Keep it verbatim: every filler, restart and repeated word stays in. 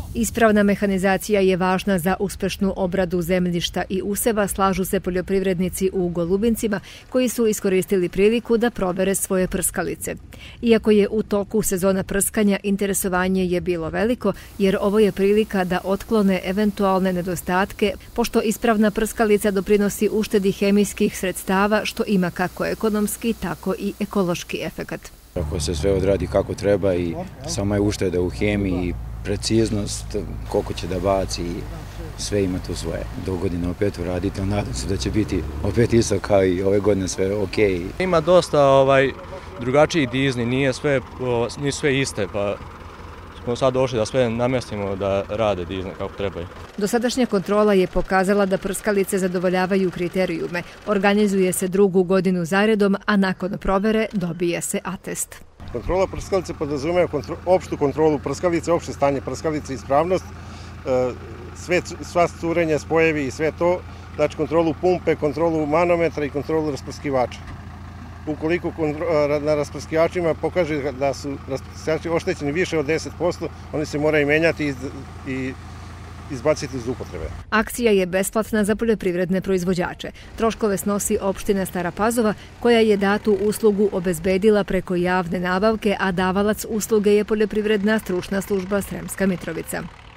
Ispravna mehanizacija je važna za uspešnu obradu zemljišta i useva, slažu se poljoprivrednici u Golubincima koji su iskoristili priliku da provere svoje prskalice. Iako je u toku sezona prskanja, interesovanje je bilo veliko jer ovo je prilika da otklone eventualne nedostatke, pošto ispravna prskalica doprinosi uštedi hemijskih sredstava što ima kako ekonomski, tako i ekološki efekat. Ako se sve odradi kako treba i sama je ušteda u hemiji, preciznost, koliko će da baci, sve ima tu svoje. Do godine opet uradite, nadam se da će biti opet isto kao i ove godine sve ok. Ima dosta ovaj, drugačiji dizni, nije sve, nisu sve iste, pa smo sad došli da sve namjestimo da rade dizne kako trebaju. Dosadašnja kontrola je pokazala da prskalice zadovoljavaju kriterijume. Organizuje se drugu godinu zaredom, a nakon provere dobije se atest. Kontrola prskalice podrazumeva kontro, opštu kontrolu prskalice, opšte stanje prskalice, ispravnost, sve, sva curenja, spojevi i sve to, znači kontrolu pumpe, kontrolu manometra i kontrolu rasprskivača. Ukoliko na rasprskivačima pokaže da su rasprskivači oštećeni više od deset posto, oni se moraju menjati i izbaciti iz upotrebe. Akcija je besplatna za poljoprivredne proizvođače. Troškove snosi opština Stara Pazova, koja je datu uslugu obezbedila preko javne nabavke, a davalac usluge je poljoprivredna stručna služba Sremska Mitrovica.